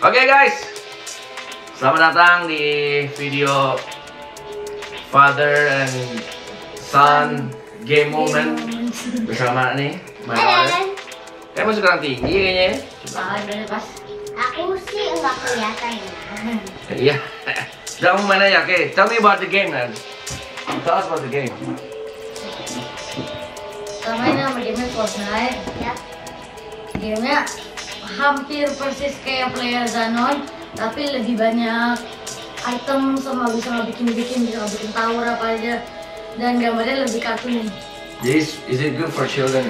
Oke guys, selamat datang di video Father and Son Game Moment bersama nih Manuel. Kayak masih kurang tinggi kayaknya. Pas aku sih nggak kelihatan ya. Iya. Udah mau main aja, oke. Tell me about the game man. Tell us about the game. Sama ini nama gamenya Fortnite ya. Gamenya hampir persis kayak PlayerUnknown, tapi lebih banyak item sama bisa bikin tower apa aja, dan gambarnya lebih kartun. Is it good for children?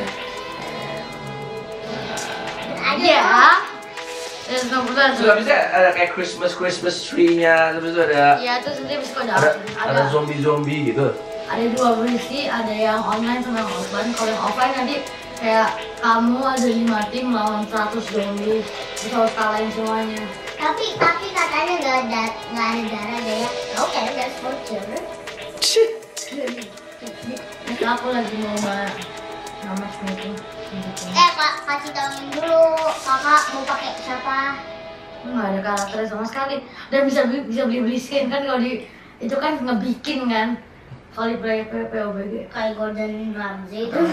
Ya. Terus Sudah bisa ada kayak Christmas tree-nya, terus ada. Iya, terus nanti bisa ada zombie gitu. Ada dua versi, ada yang online sama yang offline. Kalau yang offline nanti kayak kamu ada 5 tim lawan 100 zombie, terus harus kalahin semuanya. Tapi katanya nggak ada darah deh ya. Oke, that's for children. Aku lagi mau nama itu. Kak, kasih tahu dulu kakak mau pakai siapa? Nggak ada karakternya sama sekali. Dan bisa beli skin kan, kalau di itu kan ngebikin kan. Kalau di PUBG Kayak Gordon Ramsay itu.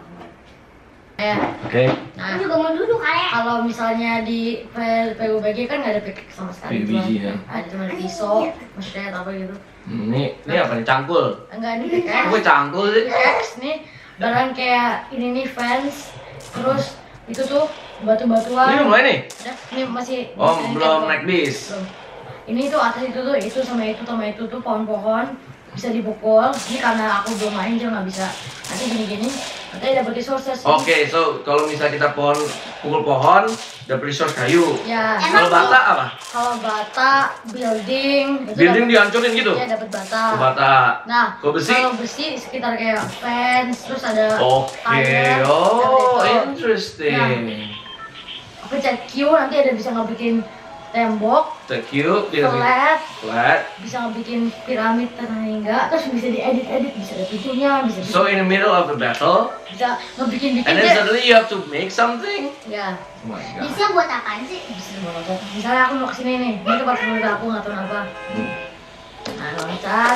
ya. Oke. Nah, Aku juga mau duduk kayak. kalau misalnya di PUBG kan nggak ada pick sama sekali. PUBG ya. Ada cuma pisau, maksudnya apa gitu. Ini apa nih, cangkul? Enggak, ini pickaxe. Gue cangkul sih. Pickaxe nih, barang kayak ini nih fence, terus itu tuh batu-batuan. Ini mulai nih. Ada, ini masih. Belum naik bis. Belum. Ini tuh atas itu sama itu tuh pohon-pohon bisa dipukul. Ini karena aku belum main jadi nggak bisa. Nanti gini-gini, nanti dapat resources. Oke, so kalau misalnya kita pukul pohon, dapat resource kayu. Ya. Kalau bata apa? Kalau bata building. Building dihancurin gitu? Iya, dapat bata. Bata. Nah, Kalau besi? Kalau besi sekitar kayak fence, terus ada. Oke, oh interesting. Pencet Q nanti ada bisa ngebikin tembok, Thank you. flat, bisa ngebikin piramid terhingga, terus bisa diedit, bisa ada pintunya, bisa So in the middle of the battle, bisa ngebikin and then suddenly you have to make something. ya, Oh my god. Bisa buat apaan sih? bisa banget. Misalnya aku mau kesini nih, ini tempat menurut aku nggak tahu apa. Nah, loncat,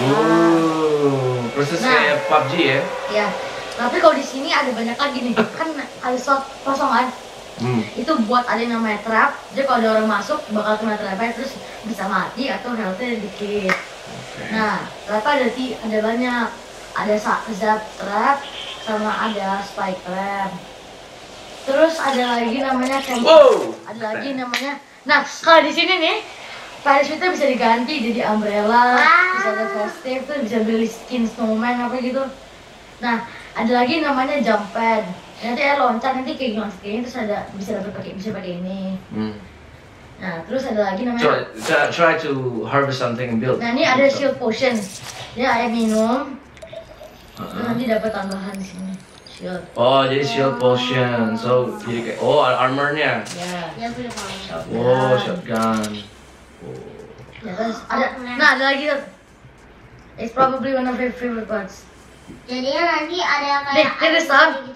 Persis Nah. kayak PUBG ya. ya. Tapi kalau di sini ada banyak lagi nih, kan ada slot kosong kan. Itu buat ada yang namanya trap, jadi kalau ada orang masuk bakal kena trapnya, terus bisa mati atau healthnya dikit. Nah, trapnya ada banyak, ada zap trap sama ada spike trap. Terus ada lagi namanya ada lagi namanya. Nah, kalau di sini nih parachute-nya bisa diganti jadi umbrella, bisa ada festive, tuh bisa beli skin snowman apa gitu. Nah, ada lagi namanya jump pad. Nanti loncat nanti kayak gimana skin, terus ada bisa pakai ini. Nah, terus ada lagi namanya. Try to harvest something and build. Nah, ini ada shield potion. Dia air minum. Terus nanti dapat tambahan di sini. Shield. Oh, jadi shield potion. So jadi kayak armornya. Ya. Ya boleh kalau. Oh, shotgun. Ya, terus ada lagi tuh. It's probably one of your favorite parts. Jadinya nanti ada kayak Nih, Sam. gitu.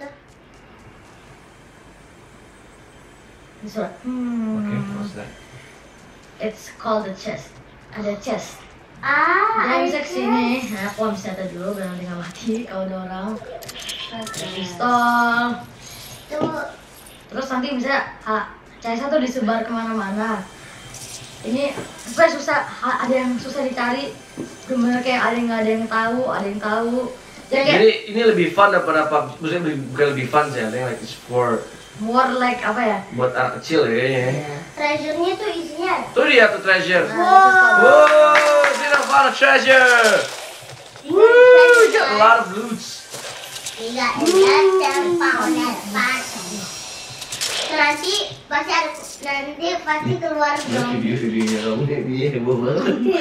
Ini surat. Okay, what's that? It's called the chest. Ada chest. Ada Dia bisa kesini. Nah, aku ambil senjata dulu biar nanti nggak mati kalau ada orang. Ada pistol. Tuh. Terus nanti bisa CS tuh disebar kemana-mana. Ini supaya susah, ada yang susah dicari. Bener kayak ada yang tahu, ada yang tahu. Jadi ini lebih fun daripada PUBG. Maksudnya bukan lebih fun sih, I think like it's for more like apa ya? buat anak kecil ya kayaknya. Treasure-nya tuh isinya. Tuh dia tuh treasure. Wow. Kita found a treasure. Woo, got a lot of loots. Tidak terpakai. Nanti pasti keluar dong. Video-videonya kamu nih, heboh banget.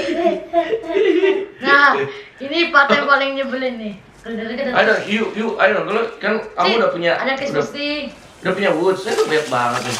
Nah, ini part yang paling nyebelin nih. I don't know, kan kamu udah punya ada Christmas tree. udah punya woods, saya tuh banyak banget nih.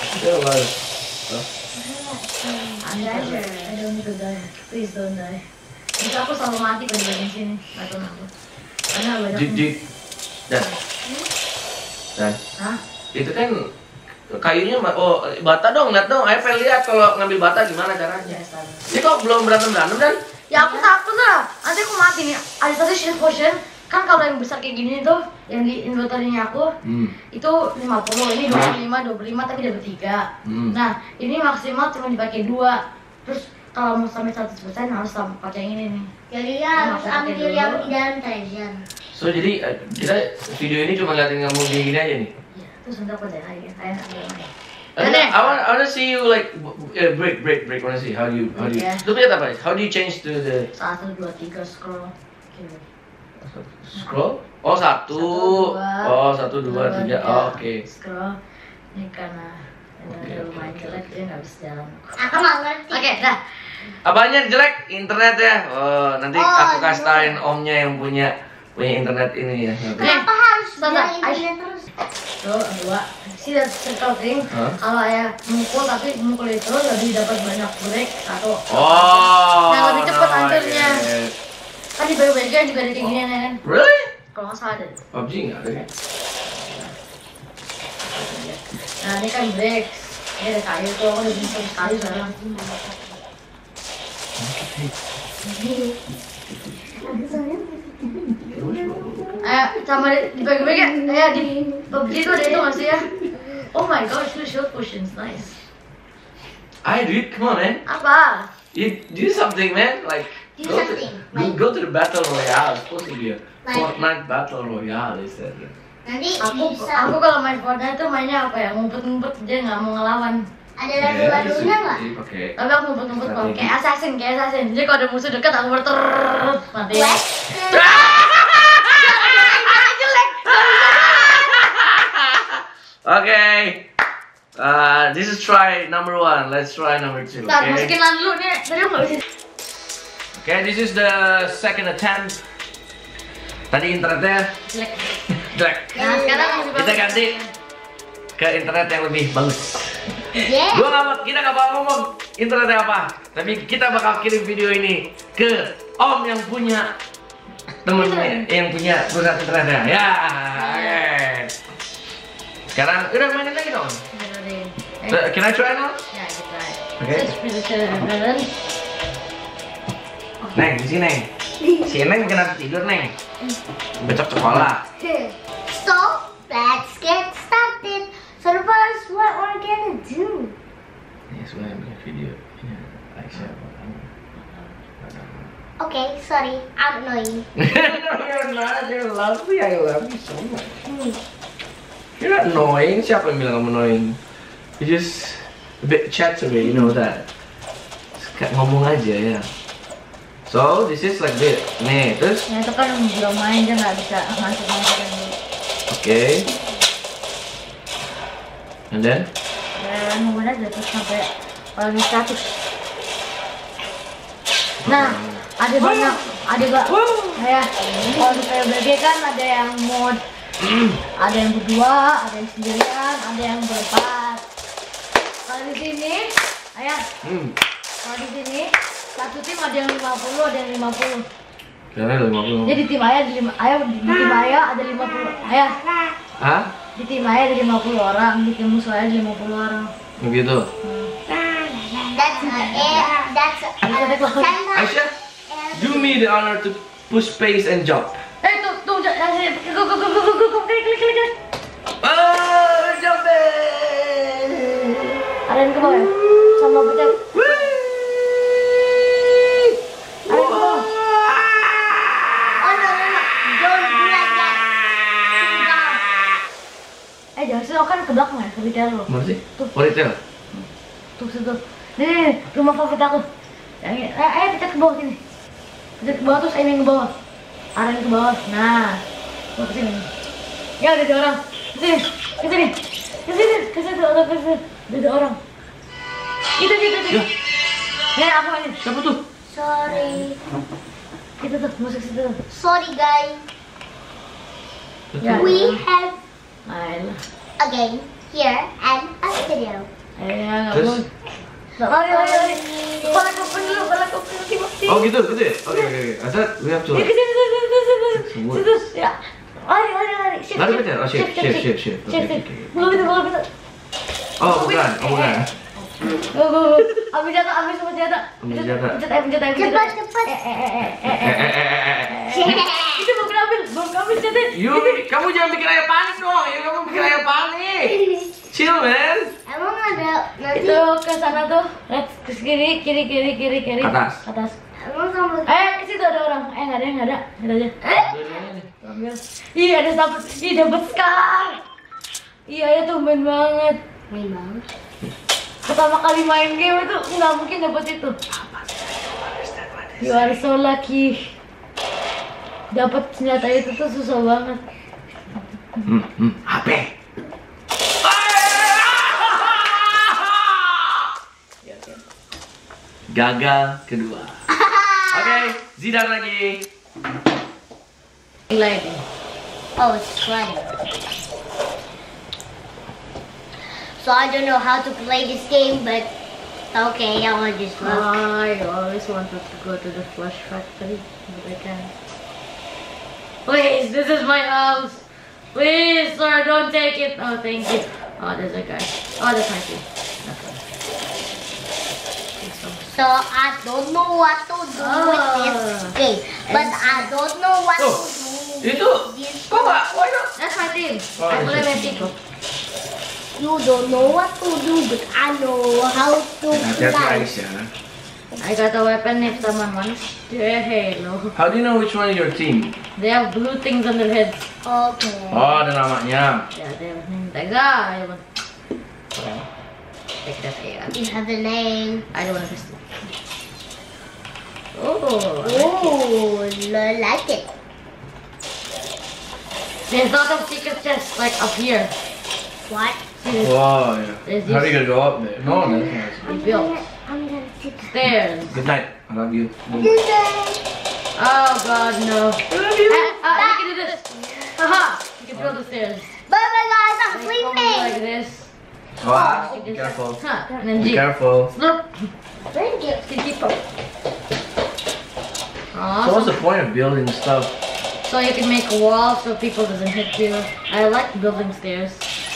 Ada, I don't need to die. Please don't die. Bisa aku selalu mati kalau di bagian sini. Gak tahu kenapa. Karena banyak. Dan Hah? itu kan Kayunya, oh bata dong, lihat dong. Ayo pengen lihat kalau ngambil bata gimana caranya. Ini kok belum berantem dan? Ya aku takut lah, nanti aku mati nih. Ada satu shield potion, kan kalau yang besar kayak gini tuh, yang di inventory-nya aku, itu 50, ini 25 tapi dapat 3. Nah, ini maksimal cuma dipakai 2. Terus kalau mau sampai 100% harus pakai yang ini nih. Jadi ya harus ambil yang di dalam treasure. So jadi kita video ini cuma liatin kamu gini aja nih. Iya, terus nanti aku aja kayak I wanna see you like break. Wanna see how do you Yeah. Lu lihat apa? How do you change to the 1, 2, 3 scroll. Oke. scroll? Oh 1. Oh 1, 2, 3. Oh, oke. Scroll. Ini karena lumayan jelek dia nggak bisa jalan. Aku nggak ngerti. Oke, dah. Apanya jelek? Internet ya. Oh nanti aku kasih tauin omnya yang punya internet ini ya. Kenapa harus Bentar, jalan internet terus? Tuh, 2. See that circle thing. Kalau ayah mukul tapi mukul itu lebih dapat banyak break atau Oh. yang lebih cepat hancurnya. Okay. Kan di BBG juga ada kayak gini kan? Really? Kalau nggak salah ada. PUBG nggak ada kan? Nah ini kan break. Ini ada kayu tuh, aku udah bisa sekali sekarang. Sama di bagi-bagi ya di PUBG itu ada itu nggak sih ya? Oh my gosh, itu shield potions, nice. Ayo dude, come on man. Apa? You do something man, like Do something, like- go to the battle royale. It's supposed to be a Like- Fortnite battle royale is that? Nanti Aku bisa. kalau main Fortnite tuh mainnya apa ya? Ngumpet-ngumpet, dia nggak mau ngelawan. Ada lagu-lagunya nggak? Oke. Tapi aku ngumpet-ngumpet kalau kayak assassin. Jadi kalau ada musuh dekat aku berter mati. Okay. This is try number 1. Let's try number 2. Ntar Okay. masukin lan dulu nih. Tadi aku nggak bisa. Okay, this is the second attempt. Tadi internetnya Jelek. jelek. Nah sekarang lebih Kita bagus. ganti ke internet yang lebih bagus. Yeah. Kita nggak bakal ngomong internetnya apa, tapi kita bakal kirim video ini ke Om yang punya temennya, yang punya perusahaan internetnya. Ya, oke. Sekarang udah mainin lagi dong. Can I try now? Ya kita. Oke. Terus bisa Neng, di sini Neng. Si Neng kena tidur Neng. Besok sekolah. So let's get started. So the first, what we're gonna do? Yes, we're making video. Aisyah. Okay, sorry, I'm annoying. No, you're not. You're lovely. I love you so much. You're not annoying. Siapa yang bilang kamu annoying? You just a bit chattery, you know that. Just kayak ngomong aja ya. So this is like this. Nih, terus. Ya itu kan belum main dia nggak bisa masuk-masukin dulu. Okay. And then? Dan kemudian aja terus sampai paling 100. Nah, ada banyak, ya. Kalau di PUBG kan ada yang mod, ada yang berdua, ada yang sendirian, ada yang berempat. Kalau di sini, ayah, kalau di sini satu tim ada yang 50, ada yang 50. Karena ada 50. Jadi tim ayah di tim ayah ada 50. Ayah. Hah? Di tim ayah ada 50 orang, di tim musuh ayah ada 50 orang. Begitu. That's Aisyah, do me the honor to push space and jump. Tuh, go, klik. Oh, jumping! Ada yang ke bawah ya? Sama pencet. Ada yang ke bawah. Oh no, don't do like that. Jangan sih, kan ke belakang ya, ke retail lo. Mana sih? Tuh. Oh, retail. Tuh, situ. Nih, rumah favorit aku. Yang ini, ayo pencet ke bawah sini. Pencet ke bawah terus aiming ke bawah. Arahin ke bawah. Nah, ke sini. Ya, ada orang. Ke sini. Ke situ, ada orang. Itu. Nih, aku ini. Siapa tuh? Sorry. Itu tuh, masuk situ. Sorry guys. Ya. We have Ayolah. a game here and a video. Nggak Terus? mau. Lari. Balik open dulu. Oh gitu ya? Oke. I thought we have to Ya, like... ke situ. Ya. Lari. Lari betul? Oh, shift. Shift. Belum itu. Oh bukan, oh bukan. Go. Ambil senjata. Cepat. Itu belum ambil senjata. Yuk, kamu jangan bikin ayah panik dong. Yuk, kamu bikin ayah panik. Chill, man. Emang ada nanti. Itu ke sana tuh. Let's ke kiri. Atas. Emang sama. Ke situ ada orang. Nggak ada. Kita aja. Ambil. Ih, ada dapat Scar. Iya, itu main banget. Pertama kali main game itu nggak mungkin dapat itu. You are so lucky. Dapat senjata itu tuh susah banget. HP. Gagal kedua. Oke, Zidane lagi. Lagi. Oh, it's funny. So I don't know how to play this game, but okay, I will just look. I always wanted to go to the Flash Factory, but I can't. Please, this is my house. Please, sir, don't take it. Oh, thank you. Oh, there's a guy. Oh, that's my team. So I don't know what to do with this game, but I don't know what to do. Itu, kok nggak? Why not? That's my team. Oh, I play that's Mexico. You don't know what to do, but I know how to Hati-hati play. Aisyah. I got a weapon if someone wants. Yeah, Halo. How do you know which one is your team? They have blue things on their heads. Okay. Oh, ada namanya. Yeah, they have names like that. Take that here. You have a name. I don't want to pistol. Oh, Oh, like it. there's lots of secret chests like up here. What? Wow, yeah. There's How are this- you gonna go up there? No, that's nice. Built I'm gonna sit. stairs. Good night. I love you. Oh God, no. You can do this. Haha! You can build the stairs. Bye bye guys, I'm Like, sleeping. like this. Wow, You be can- careful. Huh, and then Be G. careful. Look. Thank you. Keep up. So what's the point of building stuff? So you can make a wall so people doesn't hit you. I like building stairs.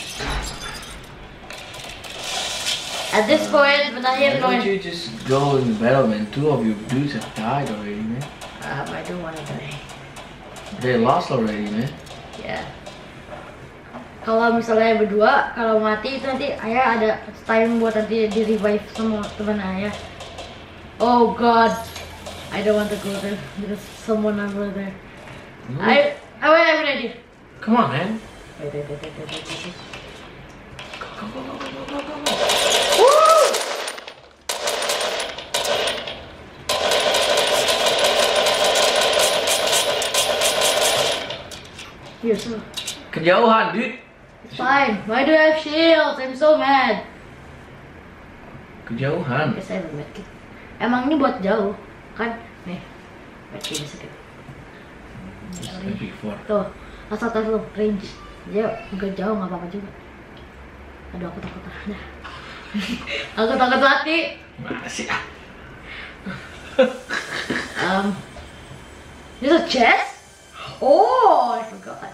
At this point, but I Why have don't no. you just go in the battle, man? Two of your dudes have died already, man. I don't want to die. They lost already, man. Ya. Kalau misalnya berdua, kalau mati itu nanti ayah ada time buat nanti di revive semua teman ayah. Oh God, I don't want to go there. There's someone over there. I have an idea. Come on, man. Wait. Woo! Here, so Kejauhan, dude. it's fine. Why do I have shields? I'm so mad. Kejauhan. Oke, saya medkit. Emang ini buat jauh, kan? Nih, medkit sedikit. Before. Tuh, asal tahu range. Dia agak jauh nggak apa-apa juga. Aduh, aku takut. Nah. Aku takut mati. Mana sih? Ah? This a chest? Oh, I forgot.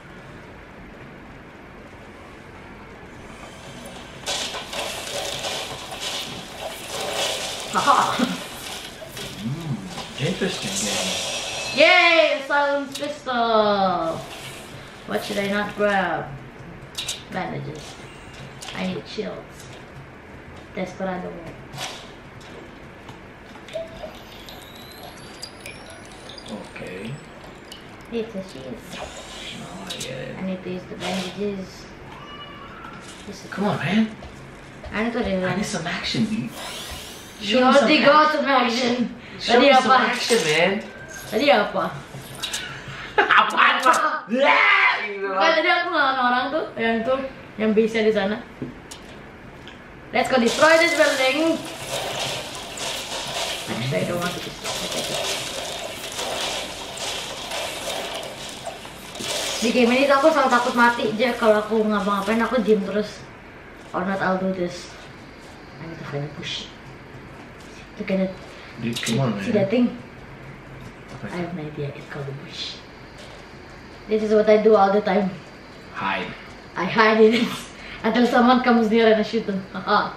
Haha. Interesting game. Yay, a silent pistol. What should I not grab? Bandages. I need shields. Desperado. Okay. It's a shield. Oh, I get it. I need to use the bandages. This is Come on, man. I need to do I that. need some action, dude. You already got some action. Show Tadi me some apa? action, man. Tadi apa? Apaan, Pak? Lah, gitu Kan loh. tadi aku ngelawan orang tuh, yang bisa di sana. Let's go destroy this building. Actually, I don't want to destroy it. Di game ini tuh aku selalu takut mati aja kalau aku ngapa-ngapain, aku diem terus. Or not, I'll do this. I need to find a push. Look at it. Dude, come on, See man. that thing? I have an idea. It's called a bush. This is what I do all the time. Hide. I hide in it. Atau someone comes near and I shoot them. Haha.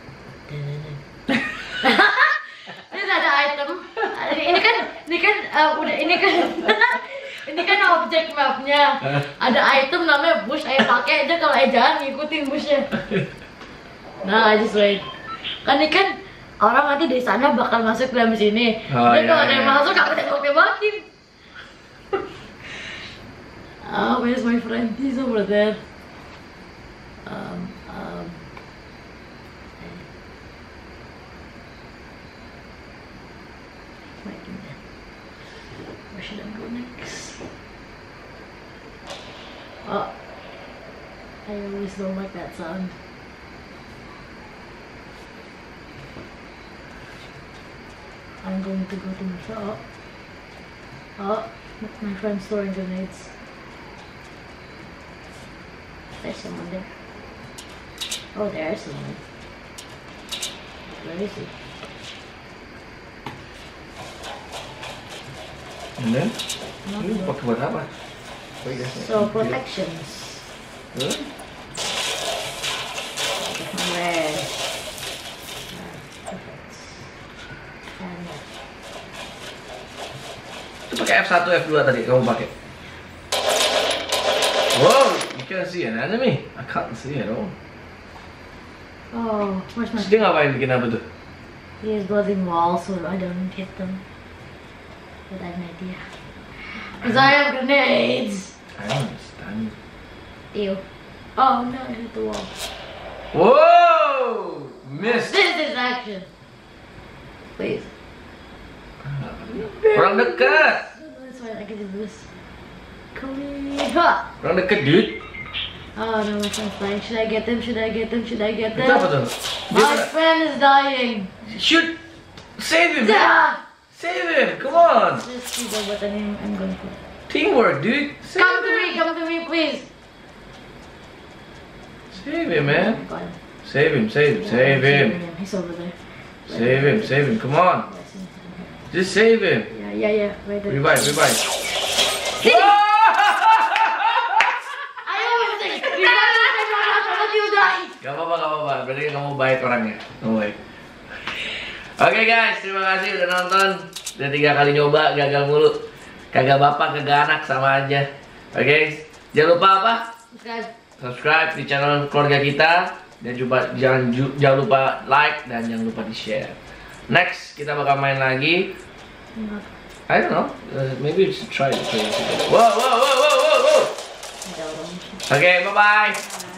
Ini ada item. Ini kan udah ini kan objek mapnya. Ada item namanya bush. Ayo pakai aja kalau jalan ngikutin bushnya. Nah, just wait. Kan ini kan orang nanti di sana bakal masuk dalam sini. Jadi kalau ada yang masuk aku tembak-tembakin. Where's my friend? He's over there. Where should I go next? Oh, I always don't like that sound. I'm going to go to my shop. Oh, my friend's throwing grenades. There's someone there. Oh, there's someone. Where is he? And then? Ini pakai buat apa? So, protections. Huh? Red. Perfect. And Itu pakai F1, F2 tadi kamu pakai. Wow, you can see an enemy. I can't see at all. oh, where's my? Terus dia ngapain bikin apa tuh? He is building walls so I don't hit them. But I have an idea. Because I have grenades. I don't understand. Ew. Oh no, I hit the wall. Whoa! Missed. This is action. Please. Orang dekat. That's fine, I can do this. Come here. Orang dekat, dude. Oh no, my friend's dying. Should I get them? Should I get them? Should I get Itu apa them? tuh? My friend is dying. Shoot! Save him! Yeah. Save him! Come on! Just see the button I'm going for. Teamwork, dude! Save Come to me, please. Save him, man! Got him. Save him, save him, save him! He's over there. Save him, come on! Just save him! Yeah, right there. Revive! See? Whoa! I always say, you gotta you die. Gak apa-apa. Berarti kamu baik orangnya. Kamu baik. Oke guys, terima kasih udah nonton. Udah 3 kali nyoba, gagal mulu. Kagak bapak, kagak anak, sama aja. Oke, jangan lupa apa? Subscribe di channel keluarga kita. Dan juga jangan lupa like dan jangan lupa di share. Next, kita bakal main lagi. I don't know, maybe we should try to play it together. Whoa! Okay, bye-bye.